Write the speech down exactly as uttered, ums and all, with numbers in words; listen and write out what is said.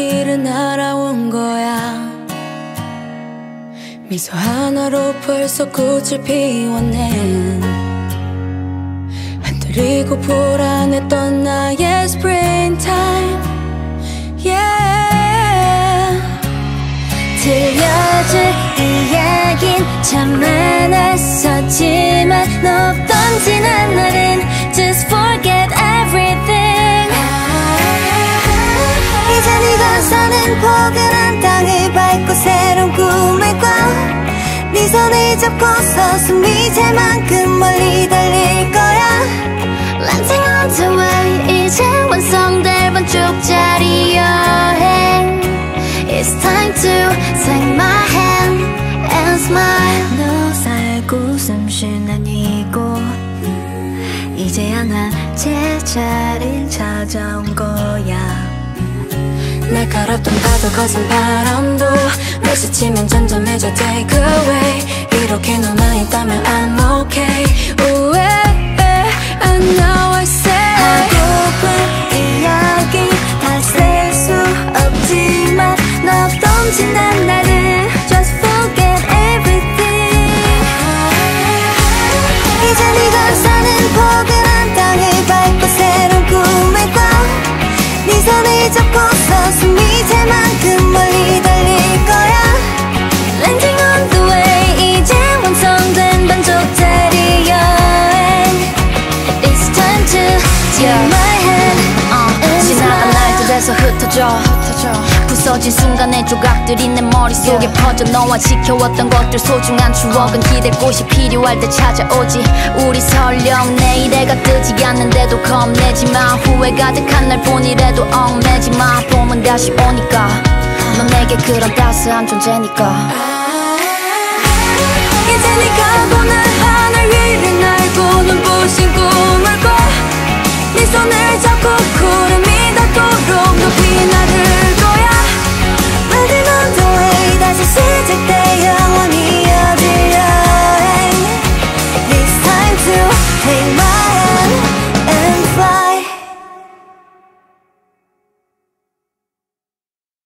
길을 날아온 거야. 미소 하나로 벌써 꽃을 피워낸 한들이고 불안했던 나의 springtime. Yeah. 들려줄 이야긴 참 많았었지만 너 없던 지난 날은 just forget everything. 이제 네가 사는 포근한 땅을 밟고 새로운 꿈을 꿔. 네 손을 잡고서 숨이 찰 만큼 멀리 달릴 거야. Landing on the way 이제 완성될 반쪽짜리 여행. It's time to take my hand and smile. 너 살고 숨쉬는 이곳 이제야 난 제자리를 찾아온 거야. 날카롭던 파도 거센 바람도 스치면 점점해져 take away. 이렇게 너만 있다면 I'm okay. Ooh, eh, eh, I know I say 하고픈 이야기 다 쓸 수 없지만 너 없던 지난 날은 just forget everything. 이제 네가 사는 포근한 땅을 밟고 새로운 꿈을 꿔. 네 손을 잡고서 숨이 찰 만큼 멀리 달릴 거야. Landing on the way 이제 완성된 반쪽짜리 여행. It's time to take my hand and 지나간 날들에서 흩어져 부서진 순간의 조각들이 내 머릿속에 퍼져. 너와 지켜왔던 것들 소중한 추억은 기댈 곳이 필요할 때 찾아오지. 우리 설령 내일해가 뜨지 않는데도 겁내지마. 후회 가득한 날 본이래도 얽매지마. 봄은 다시 오니까 넌 내게 그런 따스한 존재니까. 이제 네가 보는